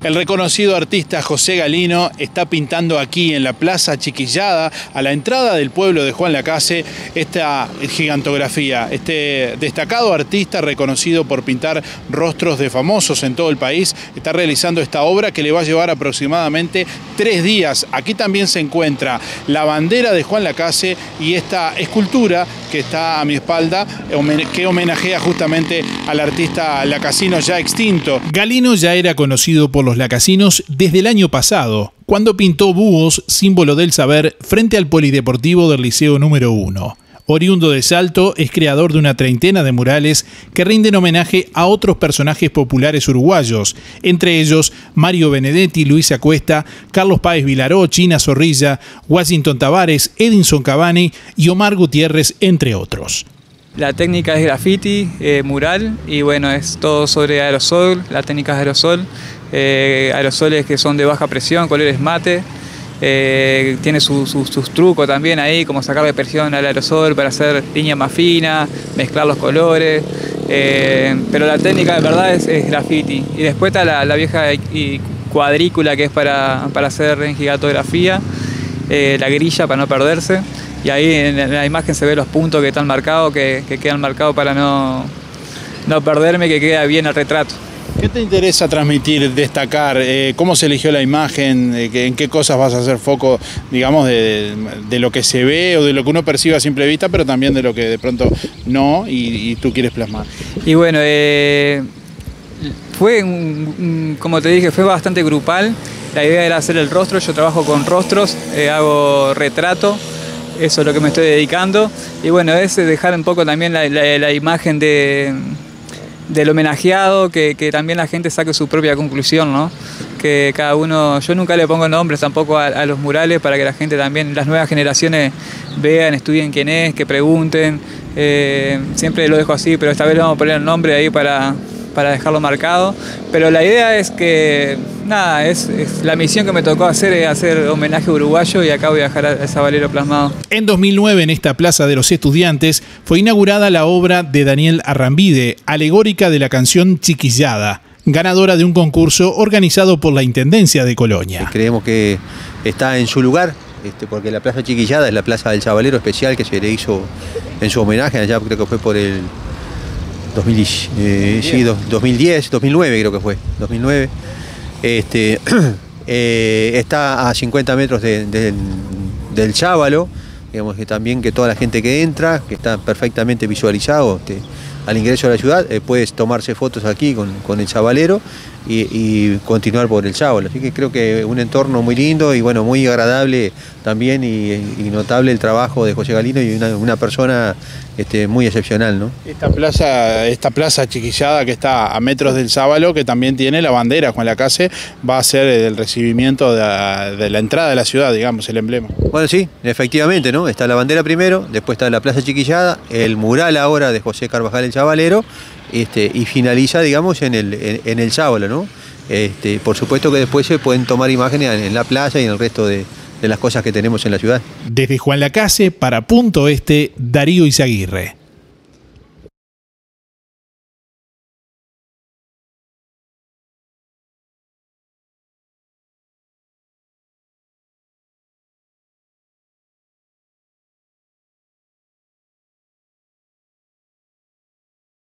El reconocido artista José Galino está pintando aquí en la Plaza Chiquillada, a la entrada del pueblo de Juan Lacase, esta gigantografía. Este destacado artista, reconocido por pintar rostros de famosos en todo el país, está realizando esta obra que le va a llevar aproximadamente 3 días. Aquí también se encuentra la bandera de Juan Lacase y esta escultura que está a mi espalda, que homenajea justamente al artista lacasino ya extinto. Galino ya era conocido por los lacasinos desde el año pasado, cuando pintó búhos, símbolo del saber, frente al polideportivo del Liceo número 1. Oriundo de Salto, es creador de una treintena de murales que rinden homenaje a otros personajes populares uruguayos, entre ellos Mario Benedetti, Luisa Cuesta, Carlos Páez Vilaró, China Zorrilla, Washington Tavares, Edinson Cavani y Omar Gutiérrez, entre otros. La técnica es graffiti, mural, y bueno, es todo sobre aerosol, la técnica es aerosol, aerosoles que son de baja presión, colores mate, tiene sus trucos también ahí, como sacarle presión al aerosol para hacer línea más fina, mezclar los colores, pero la técnica de verdad es graffiti. Y después está la vieja cuadrícula que es para hacer en gigatografía, la grilla para no perderse. Y ahí en la imagen se ve los puntos que están marcados, que quedan marcados para no perderme, que queda bien el retrato. ¿Qué te interesa transmitir, destacar? ¿Cómo se eligió la imagen? ¿En qué cosas vas a hacer foco, digamos, de lo que se ve o de lo que uno percibe a simple vista, pero también de lo que de pronto no y tú quieres plasmar? Y bueno, fue, como te dije, fue bastante grupal. La idea era hacer el rostro, yo trabajo con rostros, hago retrato. Eso es lo que me estoy dedicando. Y bueno, es dejar un poco también la imagen del homenajeado, que también la gente saque su propia conclusión, ¿no? Que cada uno, yo nunca le pongo nombres tampoco a los murales para que la gente también, las nuevas generaciones vean, estudien quién es, que pregunten. Siempre lo dejo así, pero esta vez le vamos a poner el nombre ahí para dejarlo marcado. Pero la idea es que, nada, es la misión que me tocó hacer es hacer homenaje uruguayo y acá voy a dejar a Sabalero plasmado. En 2009, en esta Plaza de los Estudiantes, fue inaugurada la obra de Daniel Arrambide, alegórica de la canción Chiquillada, ganadora de un concurso organizado por la Intendencia de Colonia. Creemos que está en su lugar, porque la Plaza Chiquillada es la Plaza del Sabalero especial que se le hizo en su homenaje, allá creo que fue por el 2010, 2009 creo que fue, 2009. Está a 50 metros del Chábalo, digamos que también que toda la gente que entra, que está perfectamente visualizado al ingreso a la ciudad, puedes tomarse fotos aquí con el Chavalero y continuar por el Chábalo. Así que creo que un entorno muy lindo y bueno, muy agradable también y notable el trabajo de José Galino y una persona muy excepcional, ¿no? Esta plaza Chiquillada que está a metros del Sábalo, que también tiene la bandera Juan Lacase, va a ser el recibimiento de la entrada de la ciudad, digamos, el emblema. Bueno, sí, efectivamente, ¿no? Está la bandera primero, después está la Plaza Chiquillada, el mural ahora de José Carvajal el Chavalero, y finaliza, digamos, en el Chábalo, ¿no? Por supuesto que después se pueden tomar imágenes en la plaza y en el resto de las cosas que tenemos en la ciudad. Desde Juan Lacase, para Punto Este, Darío Izaguirre.